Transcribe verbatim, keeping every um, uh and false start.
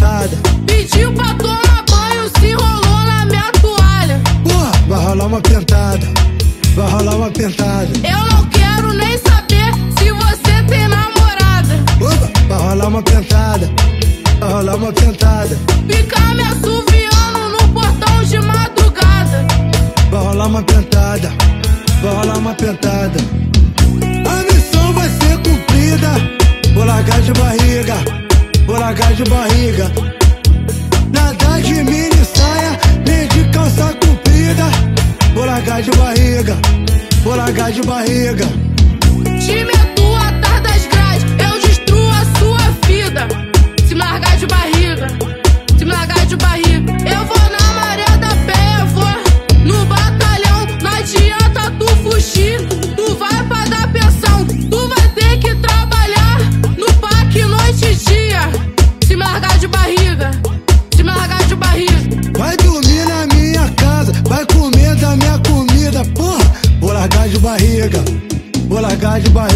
pentada. Pediu pra tomar banho, se enrolou na minha toalha. Porra, vai rolar uma pentada, vai rolar uma pentada. Eu não quero nem saber se você tem namorada. Opa, vai rolar uma pentada, vai rolar uma pentada. Fica me assoviando no portão de madrugada. Vai rolar uma pentada, vai rolar uma pentada. A missão vai ser cumprida. Vou largar de barriga, vou largar de barriga. Nada de mini saia, nem de calça comprida. Vou largar de barriga, vou largar de barriga. Te meto atrás das grades, eu destruo a sua vida. Se me largar de barriga, se me largar de barriga. Eu vou na maré da penha, vou no batalhão. Não adianta tu fugir, tu vai pagar pensão. Tu vai ter que trabalhar no parque noite e dia. Se me largar de barriga, se me largar de barriga. Vai dormir na minha casa, vai comer da minha comida. Porra, vou largar de barriga, vou largar de barriga.